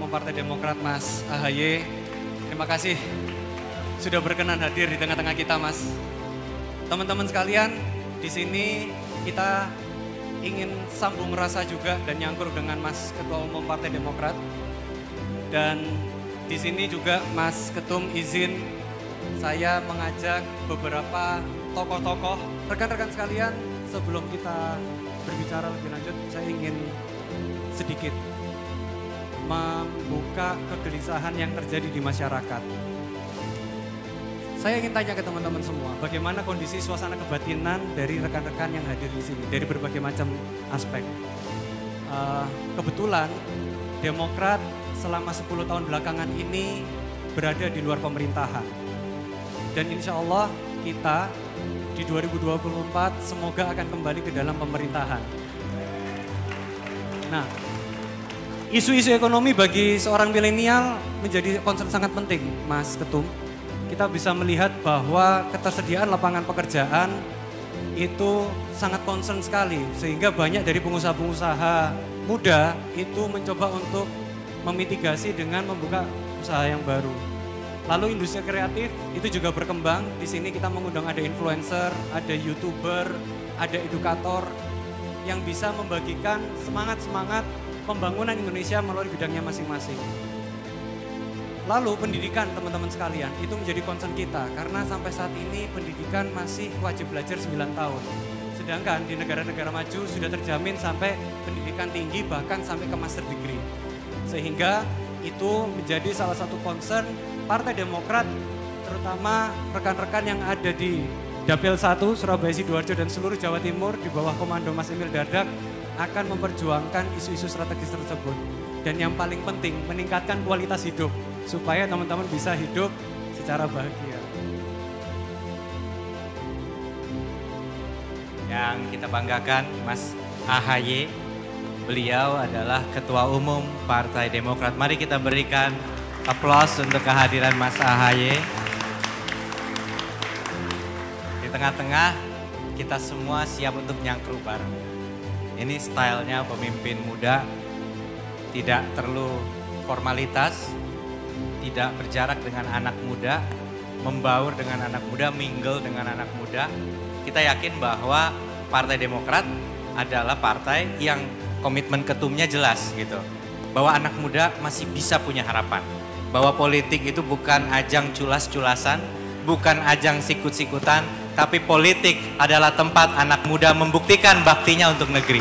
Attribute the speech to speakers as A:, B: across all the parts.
A: Umum Partai Demokrat Mas AHY. Terima kasih sudah berkenan hadir di tengah-tengah kita Mas. Teman-teman sekalian, di sini kita ingin sambung rasa juga dan nyangkur dengan Mas Ketua Umum Partai Demokrat. Dan di sini juga Mas Ketum izin saya mengajak beberapa tokoh-tokoh. Rekan-rekan sekalian, sebelum kita berbicara lebih lanjut, saya ingin sedikit membuka kegelisahan yang terjadi di masyarakat. Saya ingin tanya ke teman-teman semua, bagaimana kondisi suasana kebatinan dari rekan-rekan yang hadir di sini, dari berbagai macam aspek. Kebetulan Demokrat selama 10 tahun belakangan ini berada di luar pemerintahan. Dan insya Allah kita di 2024 semoga akan kembali ke dalam pemerintahan. Nah, isu-isu ekonomi bagi seorang milenial menjadi concern sangat penting, Mas Ketum. Kita bisa melihat bahwa ketersediaan lapangan pekerjaan itu sangat concern sekali. Sehingga banyak dari pengusaha-pengusaha muda itu mencoba untuk memitigasi dengan membuka usaha yang baru. Lalu industri kreatif itu juga berkembang. Di sini kita mengundang ada influencer, ada YouTuber, ada edukator yang bisa membagikan semangat-semangat pembangunan Indonesia melalui bidangnya masing-masing. Lalu pendidikan teman-teman sekalian itu menjadi concern kita karena sampai saat ini pendidikan masih wajib belajar 9 tahun. Sedangkan di negara-negara maju sudah terjamin sampai pendidikan tinggi bahkan sampai ke master degree. Sehingga itu menjadi salah satu concern Partai Demokrat, terutama rekan-rekan yang ada di Dapil 1 Surabaya Sidoarjo dan seluruh Jawa Timur di bawah komando Mas Emil Dardak akan memperjuangkan isu-isu strategis tersebut. Dan yang paling penting meningkatkan kualitas hidup supaya teman-teman bisa hidup secara bahagia.
B: Yang kita banggakan Mas AHY, beliau adalah Ketua Umum Partai Demokrat. Mari kita berikan aplaus untuk kehadiran Mas AHY. Di tengah-tengah kita semua siap untuk nyangkruk bareng. Ini stylenya pemimpin muda, tidak perlu formalitas, tidak berjarak dengan anak muda, membaur dengan anak muda, mingle dengan anak muda. Kita yakin bahwa Partai Demokrat adalah partai yang komitmen ketumnya jelas gitu. Bahwa anak muda masih bisa punya harapan. Bahwa politik itu bukan ajang culas-culasan, bukan ajang sikut-sikutan, tapi politik adalah tempat anak muda membuktikan baktinya untuk negeri.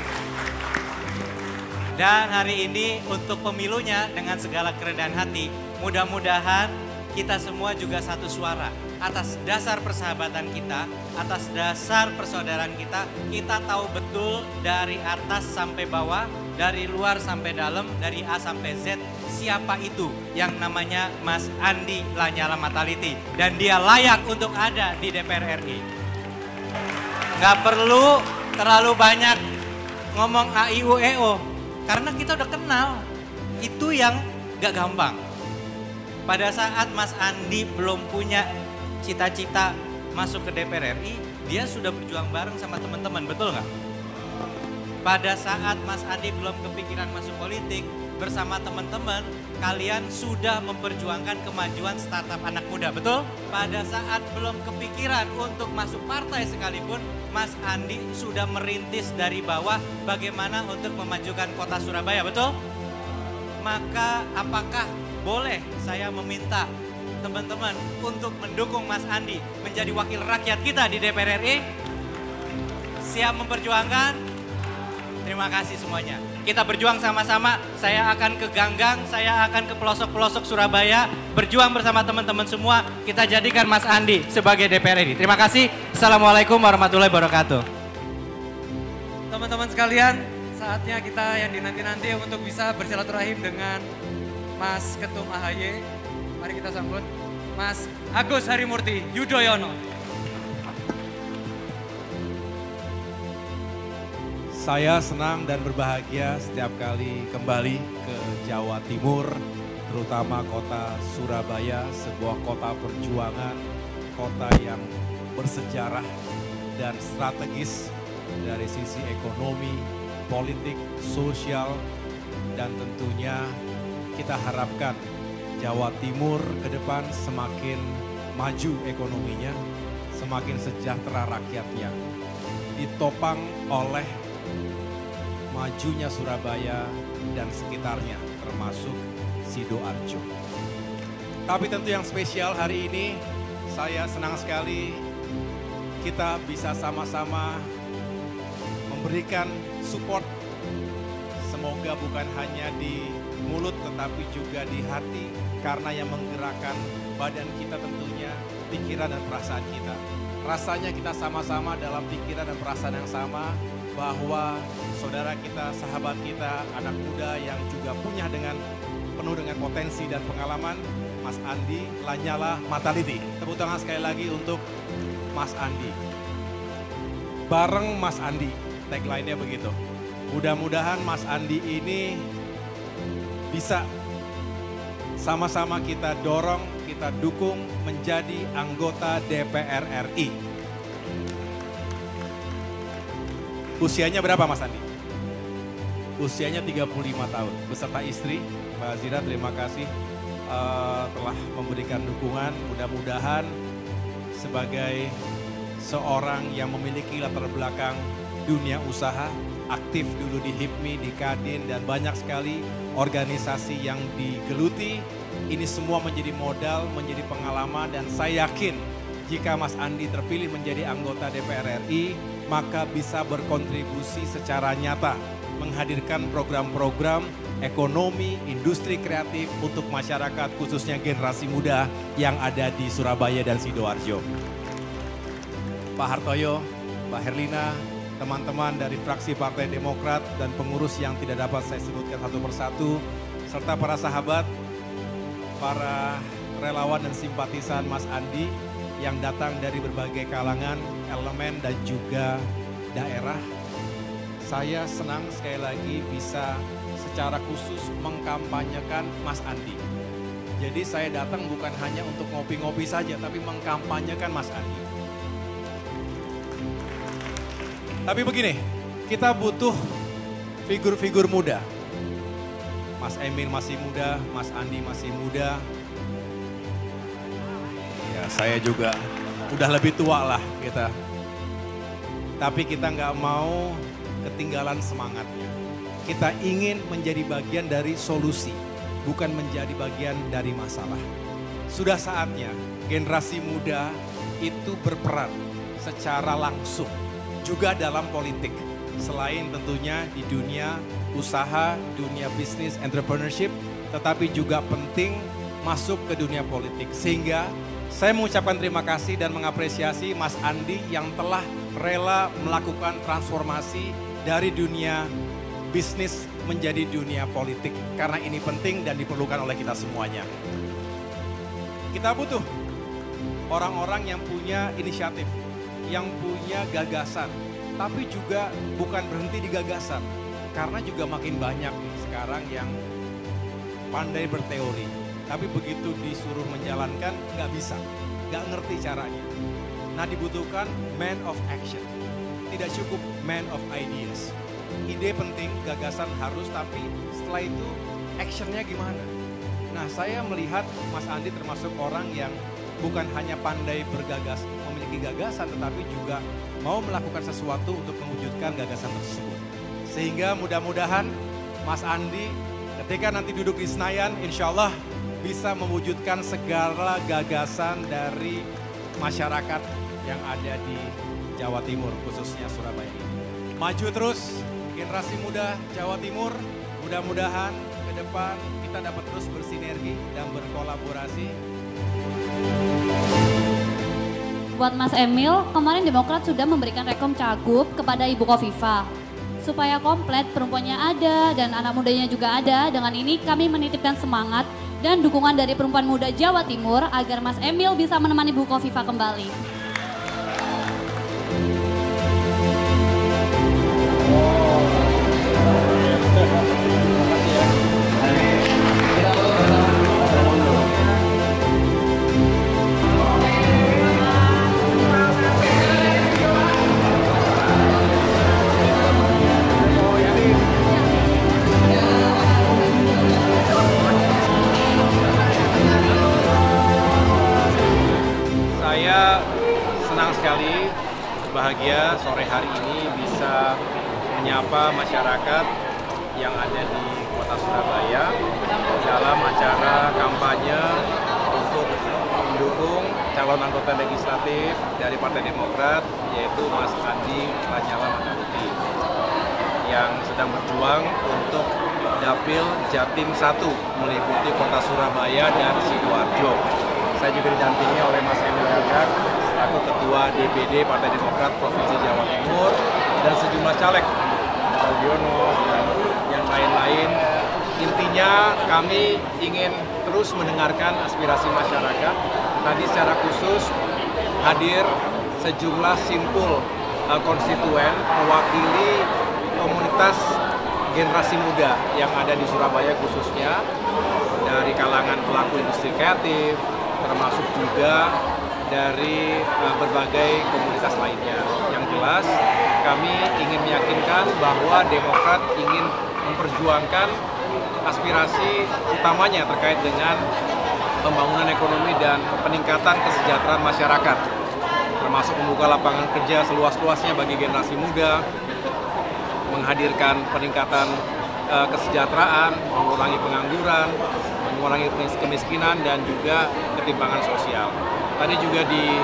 B: Dan hari ini untuk pemilunya dengan segala kerendahan hati, mudah-mudahan kita semua juga satu suara. Atas dasar persahabatan kita, atas dasar persaudaraan kita, kita tahu betul dari atas sampai bawah, dari luar sampai dalam, dari A sampai Z, siapa itu yang namanya Mas Andi Lanyala Mataliti. Dan dia layak untuk ada di DPR RI. Nggak perlu terlalu banyak ngomong AIUEO. Karena kita udah kenal, itu yang gak gampang. Pada saat Mas Andi belum punya cita-cita masuk ke DPR RI, dia sudah berjuang bareng sama teman-teman, betul gak? Pada saat Mas Andi belum kepikiran masuk politik, bersama teman-teman, kalian sudah memperjuangkan kemajuan startup anak muda, betul? Pada saat belum kepikiran untuk masuk partai sekalipun, Mas Andi sudah merintis dari bawah bagaimana untuk memajukan kota Surabaya, betul? Maka apakah boleh saya meminta teman-teman untuk mendukung Mas Andi menjadi wakil rakyat kita di DPR RI? Siap memperjuangkan? Terima kasih semuanya. Kita berjuang sama-sama, saya akan ke ganggang, saya akan ke pelosok-pelosok Surabaya, berjuang bersama teman-teman semua, kita jadikan Mas Andi sebagai DPR RI. Terima kasih, Assalamualaikum warahmatullahi wabarakatuh.
A: Teman-teman sekalian, saatnya kita yang dinanti-nanti untuk bisa bersilaturahim dengan Mas Ketum AHY. Mari kita sambut Mas Agus Harimurti Yudhoyono.
C: Saya senang dan berbahagia setiap kali kembali ke Jawa Timur, terutama kota Surabaya, sebuah kota perjuangan, kota yang bersejarah dan strategis dari sisi ekonomi, politik, sosial, dan tentunya kita harapkan Jawa Timur ke depan semakin maju ekonominya, semakin sejahtera rakyatnya, ditopang oleh majunya Surabaya dan sekitarnya, termasuk Sidoarjo. Tapi tentu yang spesial hari ini, saya senang sekali kita bisa sama-sama memberikan support. Semoga bukan hanya di mulut tetapi juga di hati, karena yang menggerakkan badan kita tentunya pikiran dan perasaan kita. Rasanya kita sama-sama dalam pikiran dan perasaan yang sama, bahwa saudara kita, sahabat kita, anak muda yang juga punya penuh dengan potensi dan pengalaman, Mas Andi Lanyala Mataliti. Tepuk tangan sekali lagi untuk Mas Andi. Bareng Mas Andi, tagline-nya begitu. Mudah-mudahan Mas Andi ini bisa sama-sama kita dorong, kita dukung menjadi anggota DPR RI. Usianya berapa Mas Andi? Usianya 35 tahun, beserta istri. Mbak Zira, terima kasih telah memberikan dukungan. Mudah-mudahan sebagai seorang yang memiliki latar belakang dunia usaha, aktif dulu di HIPMI, di Kadin, dan banyak sekali organisasi yang digeluti. Ini semua menjadi modal, menjadi pengalaman, dan saya yakin jika Mas Andi terpilih menjadi anggota DPR RI, maka bisa berkontribusi secara nyata, menghadirkan program-program ekonomi, industri kreatif untuk masyarakat, khususnya generasi muda yang ada di Surabaya dan Sidoarjo. Pak Hartoyo, Pak Herlina, teman-teman dari fraksi Partai Demokrat dan pengurus yang tidak dapat saya sebutkan satu persatu, serta para sahabat, para relawan dan simpatisan Mas Andi yang datang dari berbagai kalangan, elemen, dan juga daerah. Saya senang sekali lagi bisa secara khusus mengkampanyekan Mas Andi. Jadi saya datang bukan hanya untuk ngopi-ngopi saja, tapi mengkampanyekan Mas Andi. Tapi begini, kita butuh figur-figur muda. Mas Emil masih muda, Mas Andi masih muda. Ya, saya juga udah lebih tua lah kita. Tapi kita nggak mau ketinggalan semangatnya. Kita ingin menjadi bagian dari solusi, bukan menjadi bagian dari masalah. Sudah saatnya generasi muda itu berperan secara langsung juga dalam politik. Selain tentunya di dunia usaha, dunia bisnis, entrepreneurship, tetapi juga penting masuk ke dunia politik. Sehingga saya mengucapkan terima kasih dan mengapresiasi Mas Andi yang telah rela melakukan transformasi dari dunia bisnis menjadi dunia politik. Karena ini penting dan diperlukan oleh kita semuanya. Kita butuh orang-orang yang punya inisiatif, yang punya gagasan, tapi juga bukan berhenti di gagasan. Karena juga makin banyak nih sekarang yang pandai berteori, tapi begitu disuruh menjalankan nggak bisa, nggak ngerti caranya. Nah, dibutuhkan man of action, tidak cukup man of ideas. Ide penting, gagasan harus, tapi setelah itu actionnya gimana? Nah, saya melihat Mas Andi termasuk orang yang bukan hanya pandai bergagas, memiliki gagasan, tetapi juga mau melakukan sesuatu untuk mewujudkan gagasan tersebut. Sehingga mudah-mudahan Mas Andi ketika nanti duduk di Senayan, insya Allah bisa mewujudkan segala gagasan dari masyarakat yang ada di Jawa Timur, khususnya Surabaya ini. Maju terus, generasi muda Jawa Timur, mudah-mudahan ke depan kita dapat terus bersinergi dan berkolaborasi.
D: Buat Mas Emil, kemarin Demokrat sudah memberikan rekom cagup kepada Ibu Khofifah. Supaya komplit, perempuannya ada dan anak mudanya juga ada. Dengan ini kami menitipkan semangat dan dukungan dari perempuan muda Jawa Timur agar Mas Emil bisa menemani Ibu Khofifah kembali.
C: sekali bahagia sore hari ini bisa menyapa masyarakat yang ada di Kota Surabaya dalam acara kampanye untuk mendukung calon anggota legislatif dari Partai Demokrat, yaitu Mas Andi Lanyala Mataliti yang sedang berjuang untuk Dapil Jatim 1 meliputi Kota Surabaya dan Sidoarjo. Saya juga didampingi oleh Mas Emil Dardak selaku Ketua DPD Partai Demokrat Provinsi Jawa Timur dan sejumlah caleg, Aldiono dan yang lain-lain. Intinya kami ingin terus mendengarkan aspirasi masyarakat. Tadi secara khusus hadir sejumlah simpul konstituen mewakili komunitas generasi muda yang ada di Surabaya khususnya dari kalangan pelaku industri kreatif, termasuk juga dari berbagai komunitas lainnya. Yang jelas kami ingin meyakinkan bahwa Demokrat ingin memperjuangkan aspirasi utamanya terkait dengan pembangunan ekonomi dan peningkatan kesejahteraan masyarakat, termasuk membuka lapangan kerja seluas-luasnya bagi generasi muda, menghadirkan peningkatan kesejahteraan, mengurangi pengangguran, mengurangi kemiskinan dan juga ketimpangan sosial. Tadi juga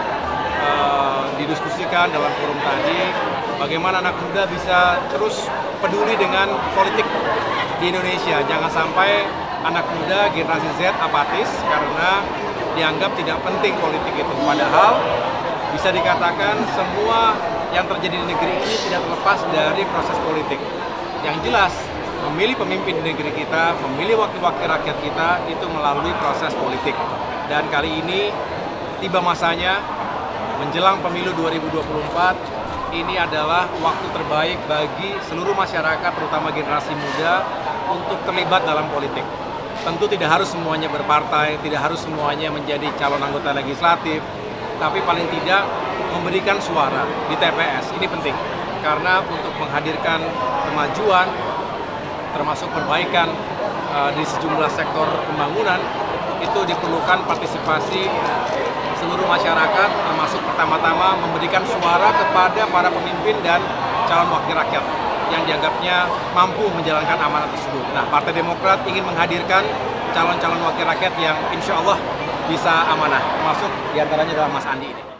C: didiskusikan dalam forum tadi bagaimana anak muda bisa terus peduli dengan politik di Indonesia. Jangan sampai anak muda generasi Z apatis karena dianggap tidak penting politik itu. Padahal bisa dikatakan semua yang terjadi di negeri ini tidak terlepas dari proses politik. Yang jelas, memilih pemimpin di negeri kita, memilih wakil-wakil rakyat kita itu melalui proses politik. Dan kali ini tiba masanya menjelang pemilu 2024, ini adalah waktu terbaik bagi seluruh masyarakat, terutama generasi muda, untuk terlibat dalam politik. Tentu tidak harus semuanya berpartai, tidak harus semuanya menjadi calon anggota legislatif, tapi paling tidak memberikan suara di TPS. Ini penting, karena untuk menghadirkan kemajuan, termasuk perbaikan di sejumlah sektor pembangunan, itu diperlukan partisipasi seluruh masyarakat, termasuk pertama-tama memberikan suara kepada para pemimpin dan calon wakil rakyat yang dianggapnya mampu menjalankan amanat tersebut. Nah, Partai Demokrat ingin menghadirkan calon-calon wakil rakyat yang insya Allah bisa amanah, termasuk diantaranya adalah Mas Andi ini.